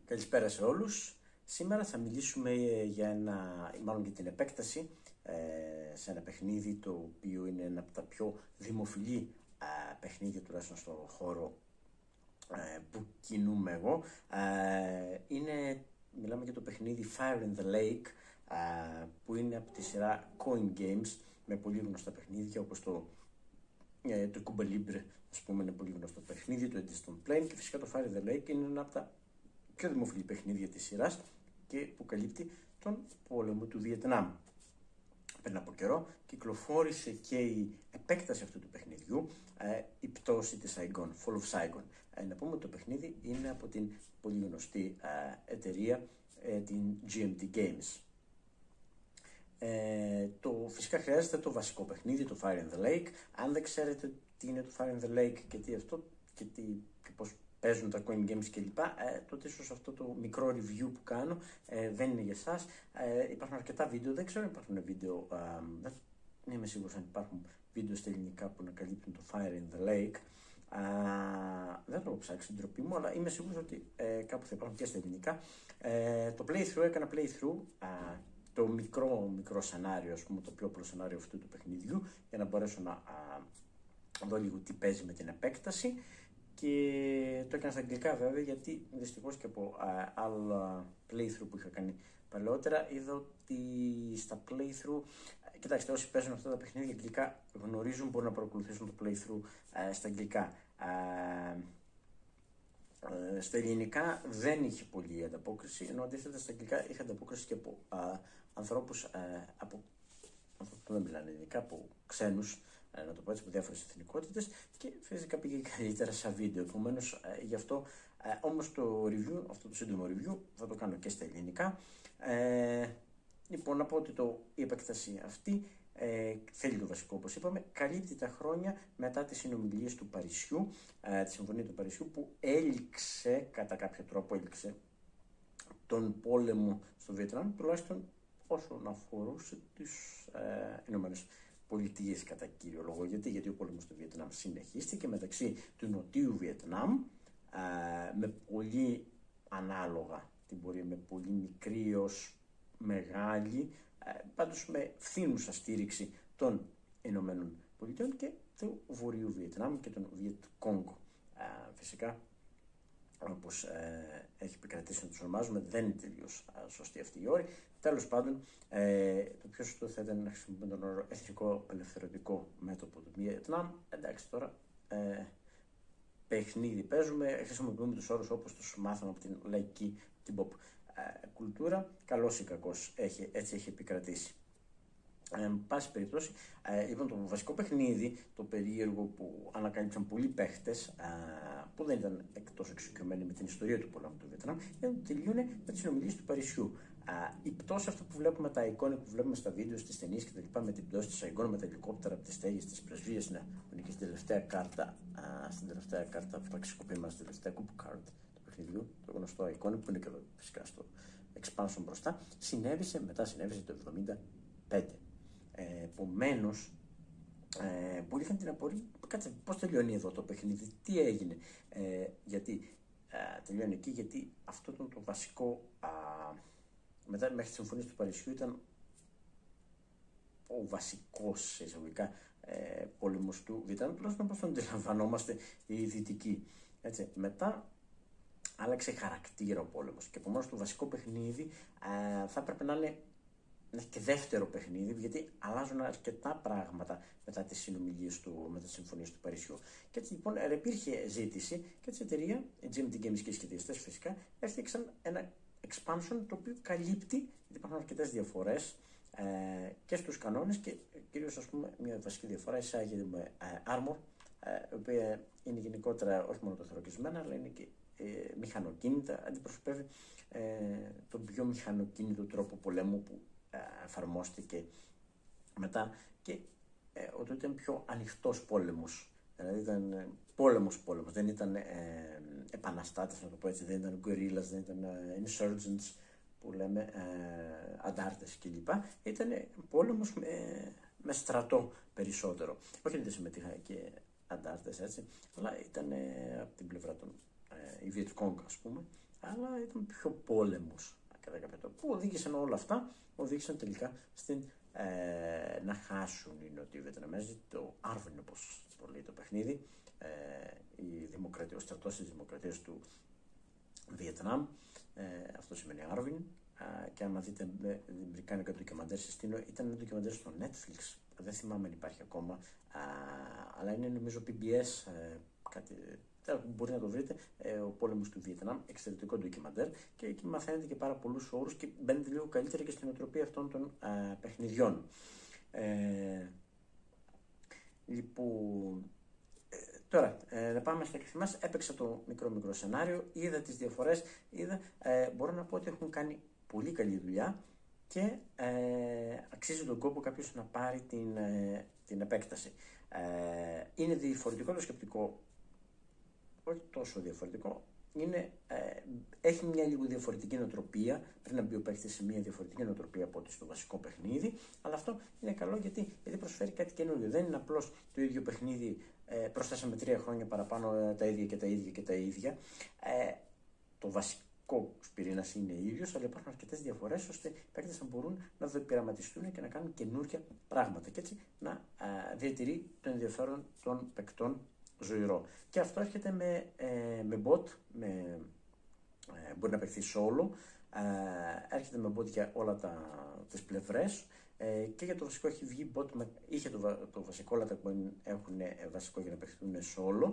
Καλησπέρα σε όλους. Σήμερα θα μιλήσουμε μάλλον για την επέκταση σε ένα παιχνίδι το οποίο είναι ένα από τα πιο δημοφιλή παιχνίδια, τουλάχιστον στον χώρο που κινούμαι εγώ. Μιλάμε για το παιχνίδι Fire in the Lake, που είναι από τη σειρά Coin Games, με πολύ γνωστά παιχνίδια όπως το Cuba Libre, ας πούμε, είναι πολύ γνωστό παιχνίδι, το Distant Plane, και φυσικά το Fire in the Lake είναι ένα από τα πιο δημοφιλή παιχνίδια της σειράς και που καλύπτει τον πόλεμο του Βιετνάμ. Πριν από καιρό κυκλοφόρησε και η επέκταση αυτού του παιχνιδιού, η πτώση της Saigon, Fall of Saigon. Να πούμε ότι το παιχνίδι είναι από την πολύ γνωστή εταιρεία, την GMT Games. Φυσικά χρειάζεται το βασικό παιχνίδι, το Fire in the Lake. Αν δεν ξέρετε τι είναι το Fire in the Lake και τι αυτό και πώς παίζουν τα coin games κλπ, τότε ίσως αυτό το μικρό review που κάνω δεν είναι για εσάς. Υπάρχουν αρκετά βίντεο, δεν ξέρω αν υπάρχουν βίντεο, δεν είμαι σίγουρος αν υπάρχουν βίντεο στα ελληνικά που να καλύπτουν το Fire in the Lake. Δεν το έχω ψάξει την τροπή μου, αλλά είμαι σίγουρος ότι κάπου θα υπάρχουν και στα ελληνικά. Το playthrough, έκανα playthrough, το μικρό σενάριο, ας πούμε, το πιο απλό σενάριο αυτού του παιχνιδιού, για να μπορέσω να δω λίγο τι παίζει με την επέκταση. Και το έκανα στα αγγλικά βέβαια, γιατί δυστυχώς και από άλλα playthrough που είχα κάνει παλαιότερα είδα ότι στα playthrough, κοιτάξτε, όσοι παίζουν αυτά τα παιχνίδια αγγλικά γνωρίζουν, μπορούν να παρακολουθήσουν το playthrough στα αγγλικά. Στα ελληνικά δεν είχε πολλή ανταπόκριση, ενώ αντίθετα στα αγγλικά είχε ανταπόκριση και από ανθρώπους που δεν μιλάνε ελληνικά, από ξένους, να το πω έτσι, από διάφορες εθνικότητες, και φυσικά πήγε καλύτερα σαν βίντεο. Επομένως, γι' αυτό όμως αυτό το σύντομο review θα το κάνω και στα ελληνικά. Λοιπόν, να πω ότι η επέκταση αυτή θέλει το βασικό, όπως είπαμε, καλύπτει τα χρόνια μετά τις συνομιλίες του Παρισιού, τη Συμφωνία του Παρισιού, που κατά κάποιο τρόπο έληξε τον πόλεμο στο Βιετνάμ, τουλάχιστον όσον αφορούσε τις Ηνωμένες Πολιτείες κατά κύριο λόγο. Γιατί ο πόλεμος στο Βιετνάμ συνεχίστηκε μεταξύ του Νοτιού Βιετνάμ, με πολύ ανάλογα την πορεία, με πολύ μικρή ως μεγάλη, πάντως με φθήνουσα στήριξη των Ηνωμένων Πολιτείων, και του Βορείου Βιετνάμ και των Βιετ Κόγκο. Φυσικά, όπως έχει επικρατήσει να τους ονομάζουμε, δεν είναι τελείως σωστή αυτή η όρη. Τέλος πάντων, το πιο σωστό θα ήταν να χρησιμοποιούμε τον όρο εθνικό απελευθερωτικό μέτωπο του Βιετνάμ. Εντάξει, τώρα παιχνίδι παίζουμε, χρησιμοποιούμε τους όρους όπως τους μάθαμε από την λαϊκή, την pop κουλτούρα. Καλώς ή κακώς έτσι έχει επικρατήσει. Πάση περιπτώσει, λοιπόν, το βασικό παιχνίδι, το περίεργο που ανακάλυψαν πολλοί παίχτες που δεν ήταν τόσο εξοικειωμένοι με την ιστορία του πολέμου του Βιετνάμ, είναι ότι τελειώνει με τις συνομιλίες του Παρισιού. Η πτώση, αυτά που βλέπουμε, τα εικόνα που βλέπουμε στα βίντεο, στις ταινίες κτλ., με την πτώση της Saigon, με τα ελικόπτερα από τις στέγες της πρεσβείας, που είναι και στην τελευταία κάρτα, που θα ξεκοπεί στην τελευταία coup card του παιχνιδιού, το γνωστό εικόνα που είναι και εδώ φυσικά στο expansion μπροστά, συνέβησε το 1975. Επομένως, πολλοί είχαν την απορία, κάτσε, πώς τελειώνει εδώ το παιχνίδι, τι έγινε, γιατί τελειώνει εκεί, γιατί αυτό ήταν το βασικό, μετά μέχρι τις συμφωνίες του Παρισιού ήταν ο βασικός εισαγωγικά πόλεμος του Βιετνάμ, τουλάχιστον όπως τον αντιλαμβανόμαστε οι δυτικοί. Έτσι, μετά άλλαξε χαρακτήρα ο πόλεμος, και επομένως το βασικό παιχνίδι θα έπρεπε να είναι και δεύτερο παιχνίδι, γιατί αλλάζουν αρκετά πράγματα μετά τις συνομιλίες μετά τις συμφωνίες του Παρισιού. Και έτσι λοιπόν υπήρχε ζήτηση, και έτσι η εταιρεία, η GMT Games και οι σχεδιαστές φυσικά, έφτιαξαν ένα expansion το οποίο καλύπτει, γιατί υπάρχουν αρκετές διαφορές και στους κανόνες, και κυρίως, ας πούμε, μια βασική διαφορά εισάγεται με armor, η οποία είναι γενικότερα όχι μόνο τεθωρακισμένα, αλλά είναι και μηχανοκίνητα, αντιπροσωπεύει τον πιο μηχανοκίνητο τρόπο πολέμου που εφαρμόστηκε μετά, και ότι ήταν πιο ανοιχτός πόλεμος. Δηλαδή ήταν πόλεμος, δεν ήταν επαναστάτες, να το πω έτσι, δεν ήταν guerrillas, δεν ήταν insurgents που λέμε, αντάρτες κλπ. Ήταν πόλεμος με στρατό περισσότερο. Όχι ότι δεν συμμετείχαν και αντάρτες, έτσι, αλλά ήταν από την πλευρά των οι Viet Cong, ας πούμε, αλλά ήταν πιο πόλεμος κατά κάποιο τρόπο. Που οδήγησαν όλα αυτά, οδήγησαν τελικά στην να χάσουν οι Νότιοι Βιετναμέζοι το Άρβιν, όπως το λέει το παιχνίδι, ο στρατός της Δημοκρατίας του Βιετνάμ, αυτό σημαίνει Άρβιν. Και άμα δείτε βρικάνικα ντοκιμαντέρ συστήνω, ήταν ένα ντοκιμαντέρ στο Netflix, δεν θυμάμαι αν υπάρχει ακόμα, αλλά είναι νομίζω PBS, κάτι, μπορεί να το βρείτε, ο πόλεμος του Βιετνάμ, εξαιρετικό ντοκιμαντέρ, και εκεί μαθαίνετε και πάρα πολλούς όρους και μπαίνετε λίγο καλύτερα και στην οτροπία αυτών των παιχνιδιών. Λοιπόν, τώρα, να πάμε στα κεφί μας. Έπαιξα το μικρό σενάριο, είδα τις διαφορές, μπορώ να πω ότι έχουν κάνει πολύ καλή δουλειά και αξίζει τον κόπο κάποιος να πάρει την επέκταση. Είναι διαφορετικό το σκεπτικό, όχι τόσο διαφορετικό, έχει μια λίγο διαφορετική νοοτροπία, πρέπει να μπει ο παίκτης σε μια διαφορετική νοοτροπία από ό,τι στο βασικό παιχνίδι, αλλά αυτό είναι καλό γιατί προσφέρει κάτι καινούριο. Δεν είναι απλώς το ίδιο παιχνίδι, προσθέσαμε 3 χρόνια παραπάνω τα ίδια και τα ίδια και τα ίδια. Το βασικό πυρήνας είναι ίδιος, αλλά υπάρχουν αρκετές διαφορές ώστε οι παίκτες να μπορούν να πειραματιστούν και να κάνουν καινούργια πράγματα και έτσι να διατηρεί το ενδιαφέρον των παικτών ζωηρό. Και αυτό έρχεται με bot, μπορεί να παιχθεί solo, έρχεται με bot για όλα τις πλευρές, και για το βασικό έχει βγει bot, είχε το βασικό, όλα τα coin έχουν βασικό για να παιχθούν solo,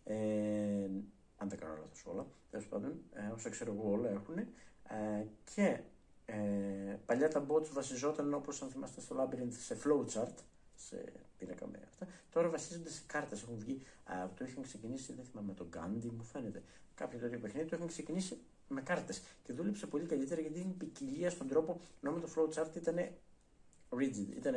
αν δεν κάνω λάθος όλα, τέλος πάντων, όσο ξέρω εγώ όλα έχουν, και παλιά τα bots βασιζόταν, όπως αν θυμάστε στο Labyrinth, σε flowchart, σε πίνακα με αυτά. Τώρα βασίζονται σε κάρτες. Έχουν βγει, το είχαν ξεκινήσει, δεν θυμάμαι, με τον Gandhi, μου φαίνεται. Κάποιο τέτοιο παιχνίδι το είχαν ξεκινήσει με κάρτες και δούλεψε πολύ καλύτερα γιατί είναι ποικιλία στον τρόπο. Ενώ με το flowchart ήταν rigid, ήταν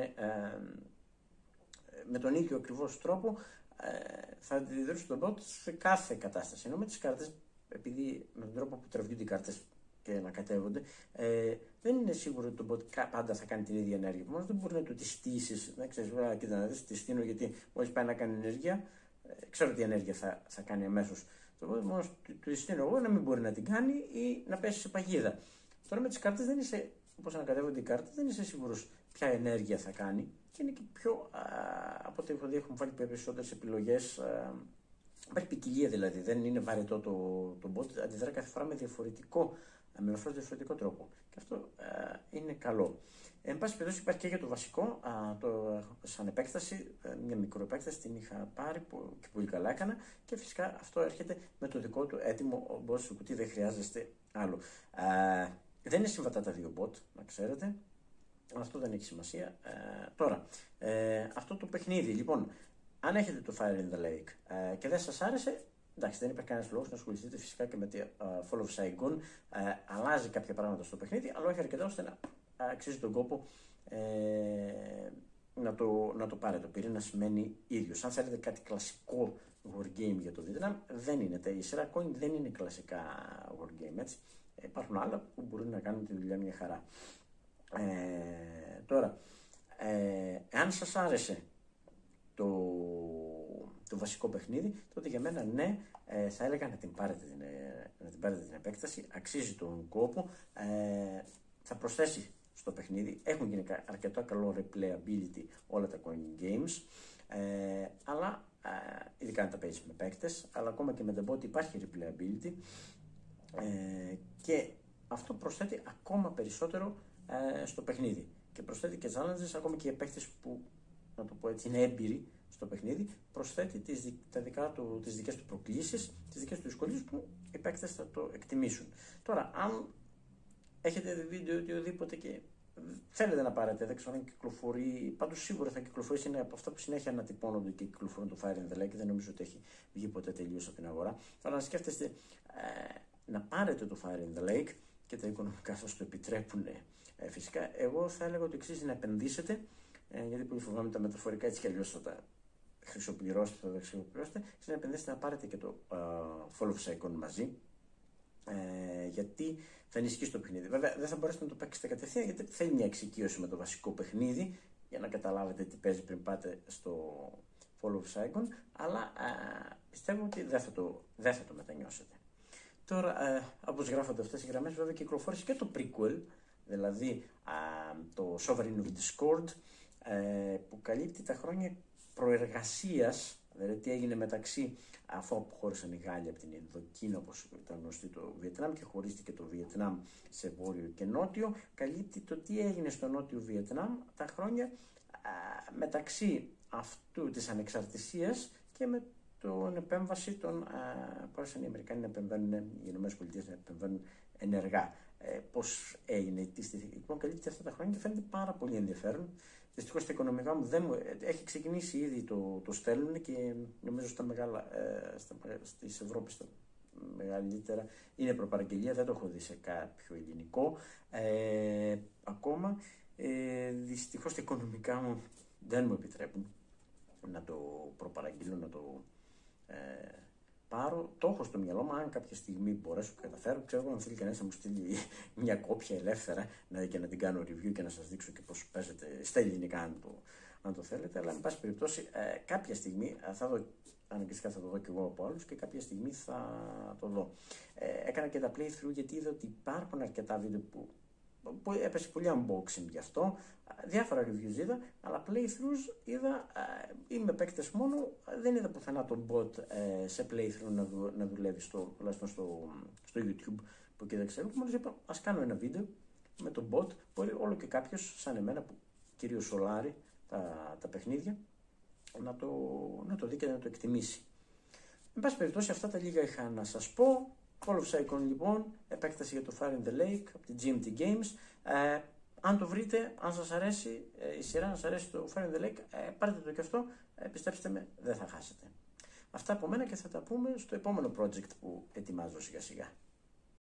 με τον ίδιο ακριβώς τρόπο, θα αντιδρούσε τον bot σε κάθε κατάσταση. Ενώ με τις κάρτες, επειδή με τον τρόπο που τραβιούνται οι κάρτες και ανακατεύονται, δεν είναι σίγουρο ότι το bot πάντα θα κάνει την ίδια ενέργεια. Μόνο δεν μπορεί να του τη στήσει. Να ξέρει, κοίτα να δει, τη στείνω γιατί μόλι πάει να κάνει ενέργεια, ξέρω τι ενέργεια θα κάνει αμέσως. Το bot μόνο του στείνω εγώ να μην μπορεί να την κάνει ή να πέσει σε παγίδα. Τώρα με τις κάρτες δεν είσαι, όπως ανακατεύονται οι κάρτες, δεν είσαι σίγουρος ποια ενέργεια θα κάνει και είναι και πιο, από ό,τι έχω δει, έχουν βάλει περισσότερες επιλογές. Υπάρχει ποικιλία δηλαδή, δεν είναι βαρετό το bot, αντιδρά κάθε φορά με διαφορετικό τρόπο. Και αυτό είναι καλό. Εν πάση περιπτώσει υπάρχει και για το βασικό, σαν επέκταση, μια μικροεπέκταση την είχα πάρει και πολύ καλά έκανα και φυσικά αυτό έρχεται με το δικό του έτοιμο bot στο κουτί, δεν χρειάζεστε άλλο. Δεν είναι συμβατά τα δύο bot, να ξέρετε. Αυτό δεν έχει σημασία. Τώρα, αυτό το παιχνίδι, λοιπόν, αν έχετε το Fire in the Lake και δεν σας άρεσε, εντάξει, δεν υπάρχει κανένας λόγος να ασχοληθείτε φυσικά και με τη Fall of Saigon. Αλλάζει κάποια πράγματα στο παιχνίδι, αλλά όχι αρκετά ώστε να αξίζει τον κόπο να το πάρετε. Το πυρήνα σημαίνει ίδιος. Αν θέλετε κάτι κλασικό wargame για το Vietnam, δεν είναι. Η σειρά coin δεν είναι κλασικά wargame, έτσι. Υπάρχουν άλλα που μπορούν να κάνουν τη δουλειά μια χαρά. Τώρα, εάν σας άρεσε το βασικό παιχνίδι, τότε για μένα ναι, θα έλεγα να την πάρετε την επέκταση, αξίζει τον κόπο, θα προσθέσει στο παιχνίδι, έχουν γίνει αρκετά καλό replayability όλα τα coin games, αλλά ειδικά αν τα παίζεις με παίκτες, αλλά ακόμα και με τα bot υπάρχει replayability, και αυτό προσθέτει ακόμα περισσότερο στο παιχνίδι και προσθέτει και challenges, ακόμα και οι παίκτες που, να το πω έτσι, είναι έμπειροι στο παιχνίδι, προσθέτει τις δικές του προκλήσεις, τις δικές του δυσκολίες που οι παίκτες θα το εκτιμήσουν. Τώρα, αν έχετε δει βίντεο ή οτιδήποτε και θέλετε να πάρετε, δεν ξέρω αν κυκλοφορεί, πάντως σίγουρα θα κυκλοφορήσει, είναι από αυτά που συνέχεια ανατυπώνονται και κυκλοφορούν το Fire in the Lake, δεν νομίζω ότι έχει βγει ποτέ τελείως από την αγορά. Αλλά να σκέφτεστε να πάρετε το Fire in the Lake και τα οικονομικά σας το επιτρέπουν, φυσικά, εγώ θα έλεγα ότι αξίζει να επενδύσετε, γιατί πολύ φοβάμαι τα μεταφορικά έτσι κι αλλιώς θα τα χρυσοπληρώσετε, να επενδύσετε να πάρετε και το Fall of Saigon μαζί, γιατί θα ενισχύσει το παιχνίδι. Βέβαια δεν θα μπορέσετε να το παίξετε κατευθείαν γιατί θέλει μια εξοικείωση με το βασικό παιχνίδι για να καταλάβετε τι παίζει πριν πάτε στο Fall of Saigon, αλλά πιστεύω ότι δεν θα το μετανιώσετε. Τώρα, όπως γράφονται αυτές οι γραμμές, βέβαια κυκλοφόρησε και το prequel, δηλαδή το Sovereign of Discord, που καλύπτει τα χρόνια προεργασίας, δηλαδή τι έγινε μεταξύ, αφού αποχώρησαν οι Γάλλοι από την Ινδοκίνα, όπως ήταν γνωστή, το Βιετνάμ, και χωρίστηκε το Βιετνάμ σε βόρειο και νότιο. Καλύπτει το τι έγινε στο νότιο Βιετνάμ τα χρόνια μεταξύ αυτού της ανεξαρτησίας και με την επέμβαση των, μπορούσαν οι Αμερικάνοι να επεμβαίνουν, οι Ηνωμένες Πολιτείες να επεμβαίνουν ενεργά. Πώς έγινε, λοιπόν, καλύπτει αυτά τα χρόνια και φαίνεται πάρα πολύ ενδιαφέρον. Δυστυχώς τα οικονομικά μου δεν μου έχει ξεκινήσει ήδη, το στέλνουν, και νομίζω στα μεγάλα, στις Ευρώπης τα μεγαλύτερα είναι προπαραγγελία, δεν το έχω δει σε κάποιο ελληνικό ακόμα. Δυστυχώς τα οικονομικά μου δεν μου επιτρέπουν να το προπαραγγείλω, να το πάρω. Το έχω στο μυαλό μου, αν κάποια στιγμή μπορέσω και καταφέρω. Ξέρω, αν θέλει κανένας να μου στείλει μια κόπια ελεύθερα και να την κάνω review και να σας δείξω και πώς παίζεται στα ελληνικά, αν το θέλετε. Αλλά, εν πάση περιπτώσει, κάποια στιγμή θα δω, αναγκαστικά θα το δω και εγώ από άλλους, και κάποια στιγμή θα το δω. Έκανα και τα playthrough, γιατί είδα ότι υπάρχουν αρκετά βίντεο που έπεσε πολύ unboxing γι' αυτό. Διάφορα reviews είδα, αλλά playthroughs είδα ή με παίκτες μόνο. Δεν είδα πουθενά τον bot σε playthrough να δουλεύει, τουλάχιστον στο YouTube που κοίταξα. Μόλις είπα, ας κάνω ένα βίντεο με τον bot, μπορεί όλο και κάποιος σαν εμένα, που κυρίως σολάρει τα παιχνίδια, να το δει και να το εκτιμήσει. Εν πάση περιπτώσει, αυτά τα λίγα είχα να σας πω. Call of Icon, λοιπόν, επέκταση για το Fire in the Lake από την GMT Games. Αν το βρείτε, αν σας αρέσει η σειρά, αν σας αρέσει το Fire in the Lake, πάρτε το και αυτό, πιστέψτε με, δεν θα χάσετε. Αυτά από μένα, και θα τα πούμε στο επόμενο project που ετοιμάζω σιγά σιγά.